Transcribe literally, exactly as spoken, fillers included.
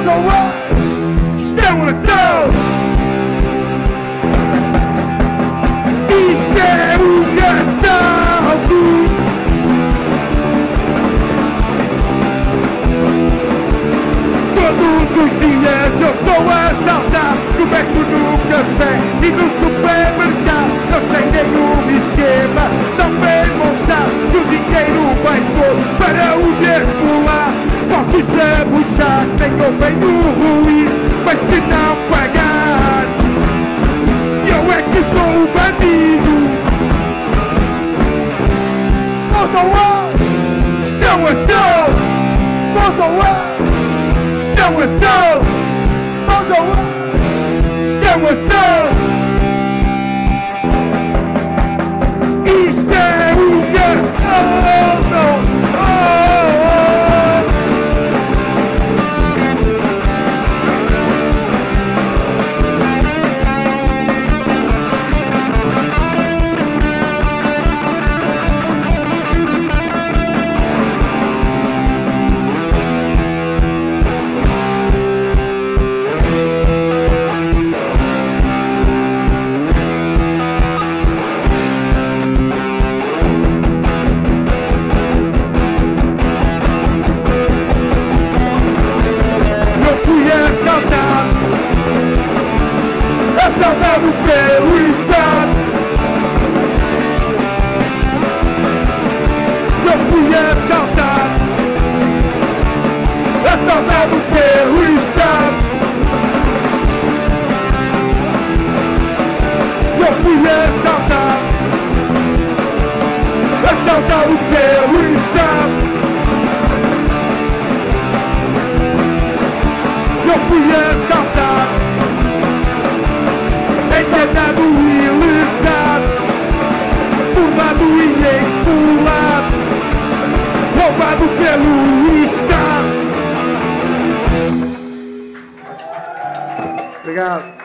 ao ar, isto é um assalto. Isto é um assalto. Todos os dias eu sou assaltado. No beco, no café e no supermercado. Eles têm um esquema tão bem montado que o dinheiro vai todo para o mesmo lado. Posso desabuchar, tenho bem no ruim, mas se não pagar, eu é que sou o bandido. Mãos ao ar, isto é um assalto. Mãos ao ar, isto é um assalto. Mãos ao ar, isto é um assalto. Isto é um assalto. Assaltado pelo Estado. Eu fui assaltado. Assaltado pelo Estado. Eu fui assaltado. Assaltado pelo Estado. Eu fui assaltado. Enganado e lesado, burlado e expulado, roubado pelo Estado. Obrigado.